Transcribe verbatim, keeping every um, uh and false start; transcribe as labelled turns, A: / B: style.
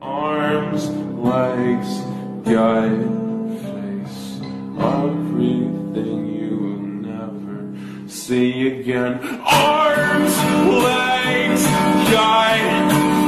A: Arms, legs, gut, face, everything you will never see again. Arms, legs, gut,